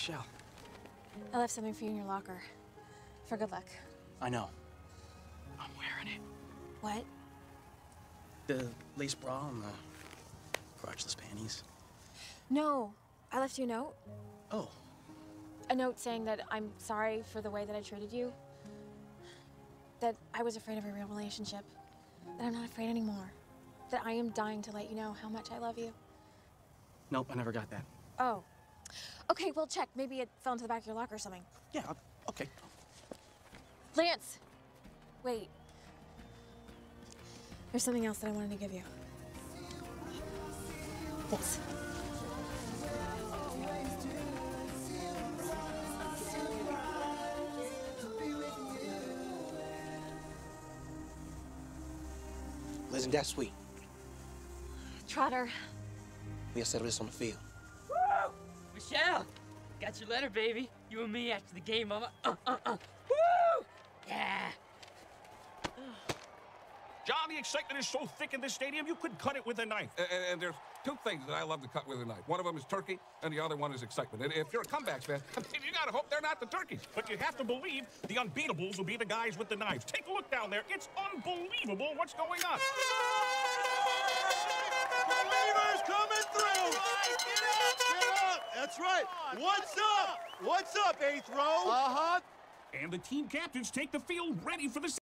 Michelle. I left something for you in your locker. For good luck. I know. I'm wearing it. What? The lace bra and the crotchless panties. No. I left you a note. Oh. A note saying that I'm sorry for the way that I treated you. That I was afraid of a real relationship. That I'm not afraid anymore. That I am dying to let you know how much I love you. Nope, I never got that. Oh. Okay, well, check. Maybe it fell into the back of your locker or something. Yeah, okay. Lance! Wait. There's something else that I wanted to give you. This. Isn't that sweet? Trotter. We'll settle this on the field. Woo! Michelle, got your letter, baby. You and me after the game, mama. Woo! Yeah. John, the excitement is so thick in this stadium, you could cut it with a knife. And there's two things that I love to cut with a knife. One of them is turkey, and the other one is excitement. And if you're a comebacks fan, you gotta hope they're not the turkeys. But you have to believe the unbeatables will be the guys with the knives. Take a look down there. It's unbelievable what's going on. Believers coming through! Get up! That's right. What's up? What's up, 8th row? And the team captains take the field ready for the